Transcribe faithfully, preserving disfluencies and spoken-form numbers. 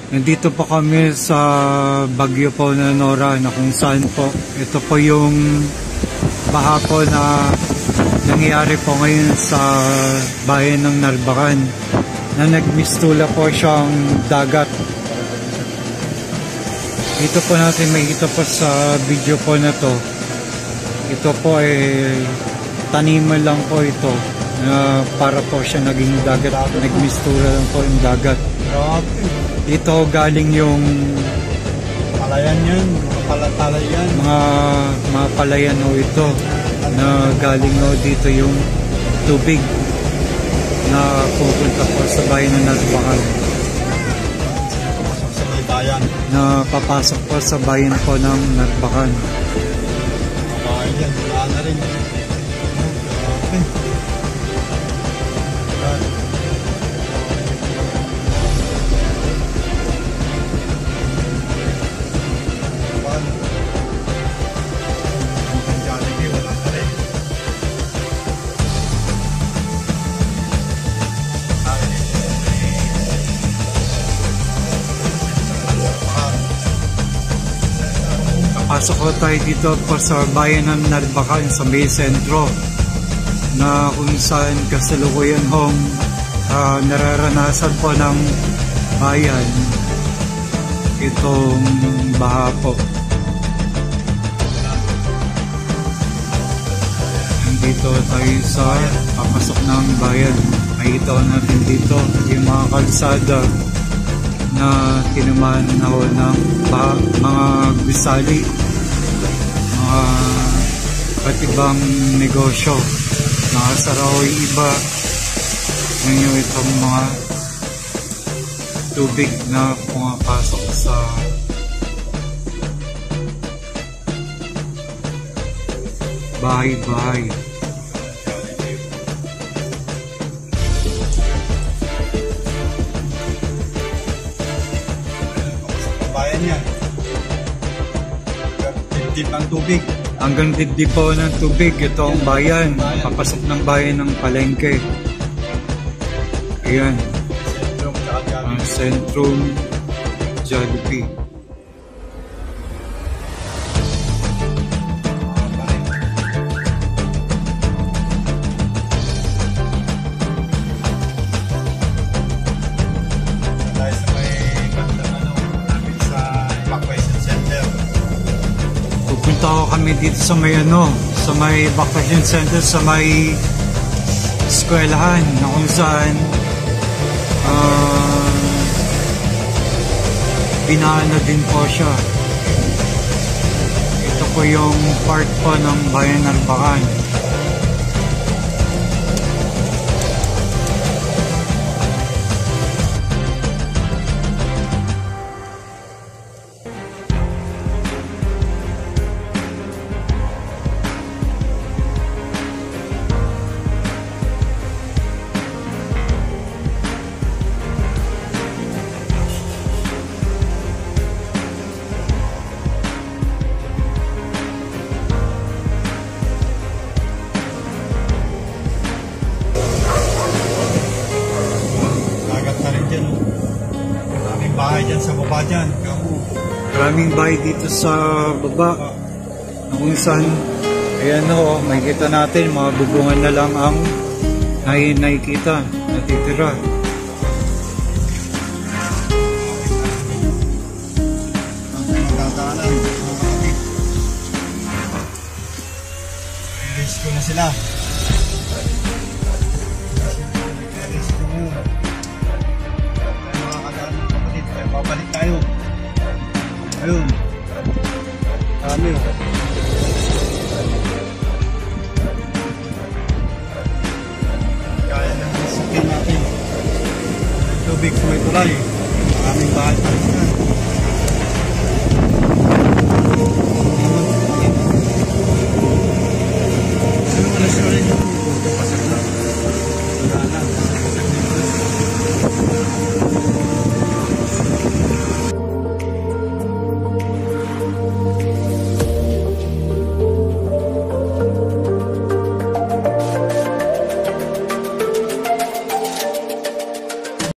Nandito po kami sa Bagyo po na Nora, na kung saan po ito po yung baha po na nangyayari po ngayon sa bayan ng Narvacan, na nagmistula po siyang dagat. Dito po natin makikita po sa video po na to, ito po ay taniman lang po ito na para po siya naging dagat, nagmistula lang po yung dagat. Dito galing yung palayan yan, mga palatalayan, mga, mga palayan o ito na galing o dito yung tubig na pupunta po sa bayan ng Narvacan, sa may bayan, na papasok po sa bayan po ng Narvacan. bayan yan, wala na rin. Pasok ko tayo dito po sa bayan ng Narvacan sa may sentro, na kung saan kasalukuyan hong uh, nararanasan po ng bayan itong baha po. Dito tayo sa papasok ng bayan. Makikita natin dito yung mga kalsada na tinamaan na ho ng baha, mga gusali, mga at ibang negosyo. Nakasaraw yung iba ngayon itong mga tubig na pumapasok sa bahay-bahay. Bayan yan, dibdib ang tubig. Hanggang dibdib po ng tubig ito ang bayan, papasok ng bayan ng Palengke. Ayan, ang Sentrum Jollibee. Pupunta ko kami dito sa may ano, sa may vacation center, sa may eskwelahan, na kung saan uh, binahan na din po siya. Ito po yung part po ng bayan ng Narvacan. Bahay dyan sa baba dyan. Maraming bahay dito sa baba, na kung saan, ayan o, makikita natin, mga bubungan na lang ang nakikita, natitira. Magkakaanan. Release ko na sila. Babalik tayo. Ayun. Kami. Kaya ng sakin natin. Tubig sa may tulay. Maraming bahay pa rin.